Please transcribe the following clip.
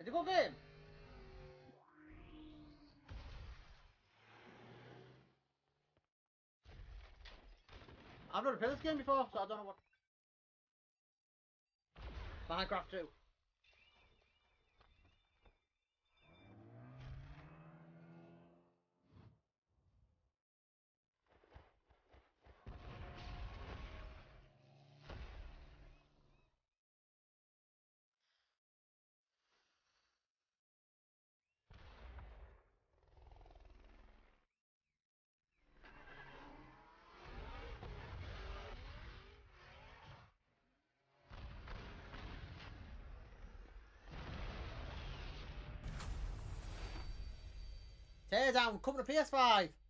It's a good game. I've never played this game before, so I don't know what. Minecraft 2. Teardown, coming to PS5.